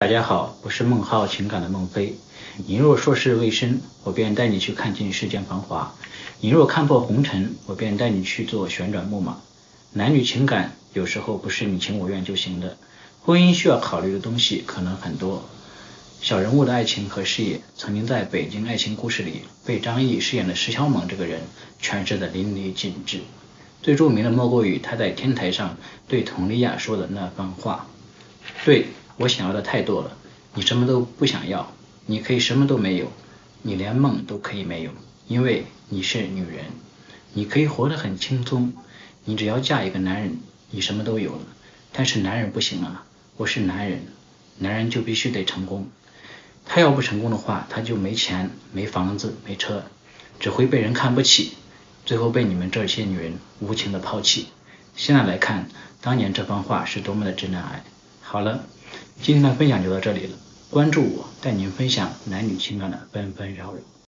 大家好，我是孟浩情感的孟非。你若硕士未深，我便带你去看尽世间繁华；你若看破红尘，我便带你去做旋转木马。男女情感有时候不是你情我愿就行的，婚姻需要考虑的东西可能很多。小人物的爱情和事业，曾经在北京爱情故事里被张译饰演的石小猛这个人诠释的淋漓尽致。最著名的莫过于他在天台上对佟丽娅说的那番话：对，我想要的太多了，你什么都不想要，你可以什么都没有，你连梦都可以没有，因为你是女人，你可以活得很轻松，你只要嫁一个男人，你什么都有了。但是男人不行啊，我是男人，男人就必须得成功，他要不成功的话，他就没钱、没房子、没车，只会被人看不起，最后被你们这些女人无情的抛弃。现在来看，当年这番话是多么的真爱。好了，今天的分享就到这里了，关注我，带您分享男女情感的纷纷扰扰。